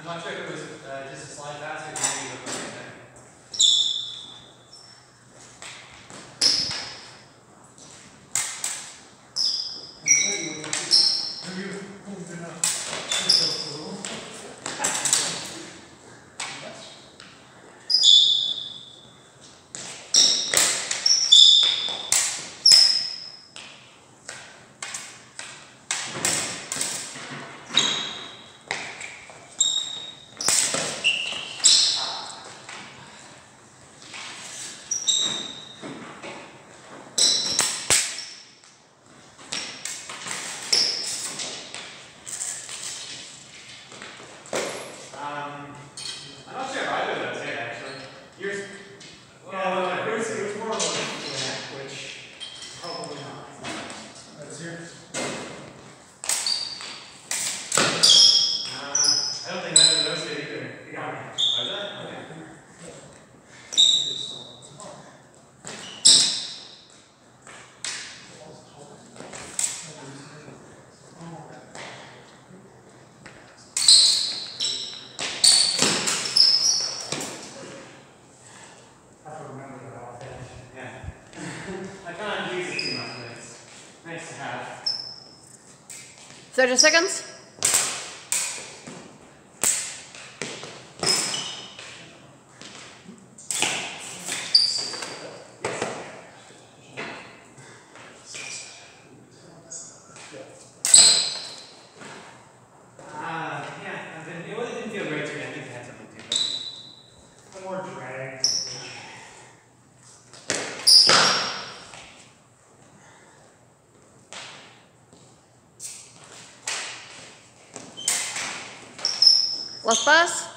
I'm not sure if it was just a slide faster or maybe it was right there. I'm not sure if either of those hit actually. Yours? Well, it was more of a neck, which probably not. That's yours. I don't think either of those hit either. You got me. Are they? Okay. I can't use it too much, but it's nice to have. 30 seconds. It really didn't feel great to me. I think it had something to do with it. More drag. Last pass.